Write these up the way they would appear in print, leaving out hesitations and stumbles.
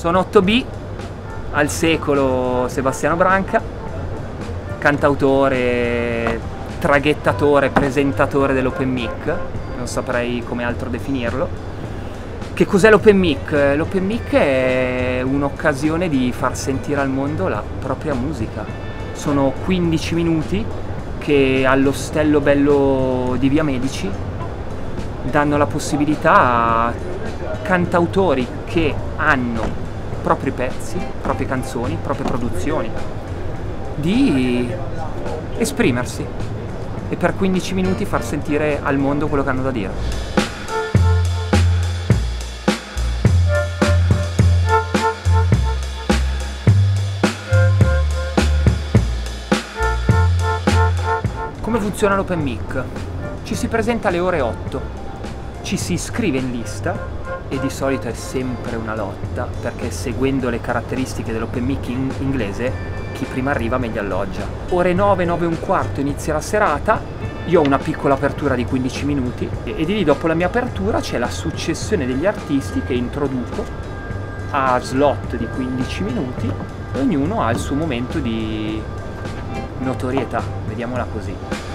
Sono 8B, al secolo Sebastiano Branca, cantautore, traghettatore, presentatore dell'Open Mic, non saprei come altro definirlo. Che cos'è l'Open Mic? L'Open Mic è un'occasione di far sentire al mondo la propria musica. Sono 15 minuti che all'Ostello Bello di Via Medici danno la possibilità a cantautori che hanno propri pezzi, proprie canzoni, proprie produzioni, di esprimersi e per 15 minuti far sentire al mondo quello che hanno da dire. Come funziona l'Open Mic? Ci si presenta alle ore 8, ci si iscrive in lista e di solito è sempre una lotta, perché seguendo le caratteristiche dell'Open Mic inglese, chi prima arriva meglio alloggia. Ore 9, 9 e un quarto inizia la serata, io ho una piccola apertura di 15 minuti e di lì dopo la mia apertura c'è la successione degli artisti che introduco a slot di 15 minuti e ognuno ha il suo momento di notorietà, vediamola così.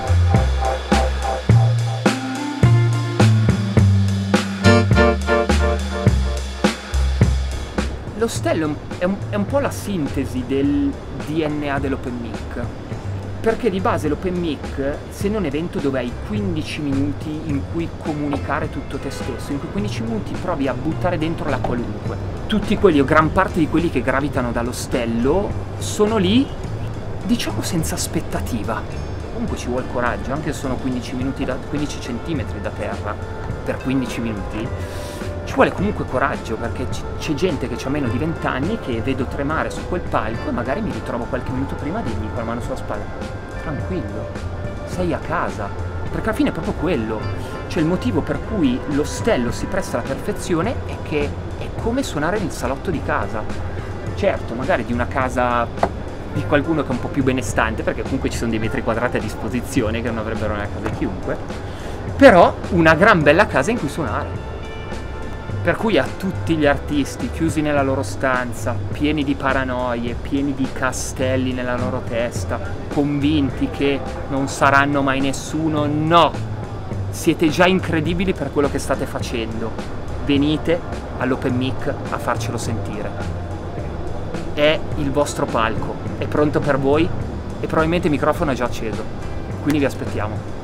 L'Ostello è un po' la sintesi del DNA dell'Open Mic, perché di base l'Open Mic, se non evento dove hai 15 minuti in cui comunicare tutto te stesso, in cui 15 minuti provi a buttare dentro la qualunque. Tutti quelli o gran parte di quelli che gravitano dall'Ostello sono lì, diciamo senza aspettativa. Comunque ci vuole coraggio, anche se sono 15 centimetri da terra per 15 minuti. Ci vuole comunque coraggio, perché c'è gente che ha meno di 20 anni che vedo tremare su quel palco e magari mi ritrovo qualche minuto prima di dirgli con la mano sulla spalla: tranquillo, sei a casa. Perché alla fine è proprio quello. Cioè il motivo per cui l'Ostello si presta alla perfezione è che è come suonare nel salotto di casa. Certo, magari di una casa di qualcuno che è un po' più benestante, perché comunque ci sono dei metri quadrati a disposizione che non avrebbero nella casa di chiunque, però una gran bella casa in cui suonare. Per cui a tutti gli artisti chiusi nella loro stanza, pieni di paranoie, pieni di castelli nella loro testa, convinti che non saranno mai nessuno, no! Siete già incredibili per quello che state facendo. Venite all'Open Mic a farcelo sentire. È il vostro palco, è pronto per voi e probabilmente il microfono è già acceso. Quindi vi aspettiamo.